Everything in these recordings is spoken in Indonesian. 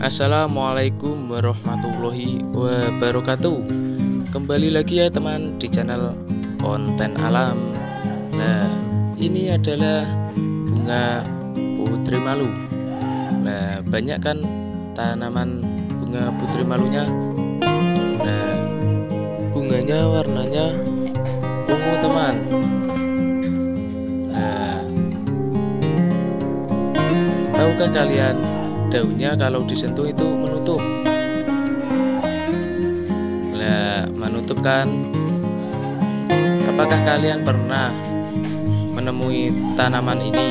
Assalamualaikum warahmatullahi wabarakatuh. Kembali lagi ya teman di channel konten alam. Nah, ini adalah bunga putri malu. Nah, banyak kan tanaman bunga putri malunya. Nah, bunganya warnanya ungu teman. Nah, tahukah kalian daunnya kalau disentuh itu menutup? Nah, menutup kan? Apakah kalian pernah menemui tanaman ini?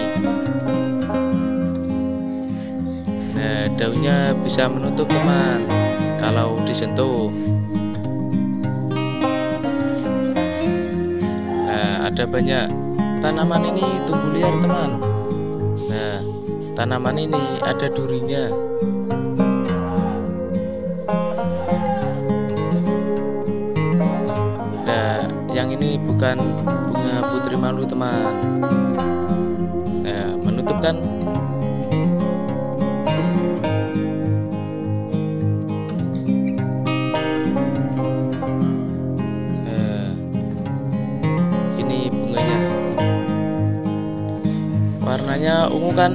Nah, daunnya bisa menutup teman kalau disentuh. Nah, ada banyak tanaman ini tumbuh liar teman. Nah, tanaman ini ada durinya. Nah, yang ini bukan bunga putri malu teman. Nah, menutup kan? Nah, ini bunganya. Warnanya ungu kan?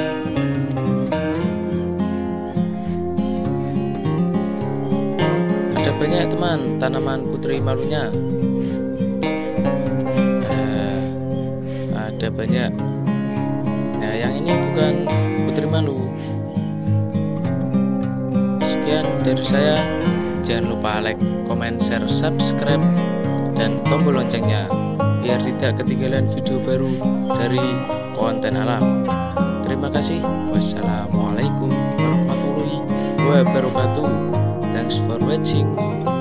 Ada banyak teman tanaman putri malunya. Ada banyak. Nah, yang ini bukan putri malu. Sekian dari saya. Jangan lupa like, comment, share, subscribe, dan tombol loncengnya biar tidak ketinggalan video baru dari konten alam. Terima kasih. Wassalamualaikum warahmatullahi wabarakatuh. Thanks for watching.